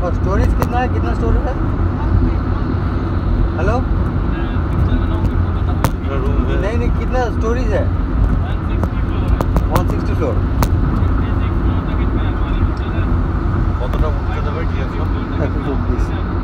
Storage कितना है? कितना स्टोरेज है? हेलो नहीं नहीं, कितना स्टोरेज है? 160 फ्लोर। কতটা উঠতে দেবে কি আছে? 120।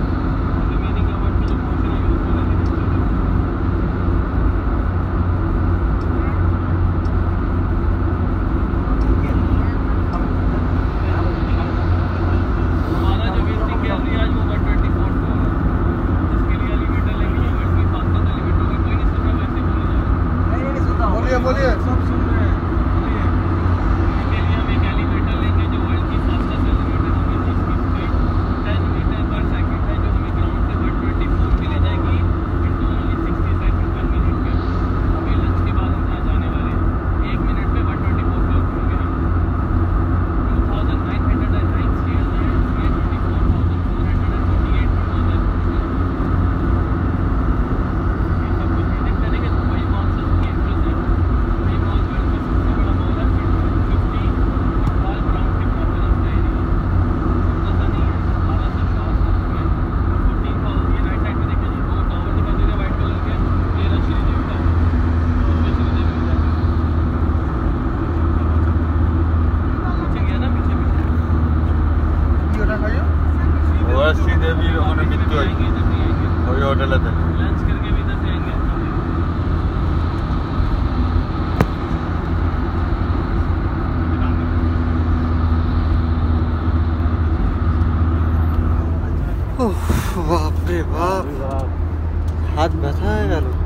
बोलिए सब सुन रहे हैं। इसके लिए हम एक एलिवेटर लेंगे जो वर्ल्ड की फास्टेस्ट एलिवेटर होगी, जिसकी स्पीड 10 मीटर पर सेकंड है, जो हमें ग्राउंड से 124 पे ले जाएगी इनटू ओनली 60 सेकंड पर मिनट पे। अभी लंच के बाद हम यहाँ जाने वाले हैं। 1 मिनट में 124 पे उतरेंगे हम। 2909 स्टेयर्स हैं, 24,448 फीट। ये सब कुछ प्रेडिक्ट करेंगे तो वही आंसर की इंटरेस्ट है। श्रीदेवी ওখানে মৃত্যু হয়েছে ওই হোটেলেতে। লঞ্চ करके भी इधर से आएंगे। बाप रे बाप, हाथ ব্যথা হয়ে গেল।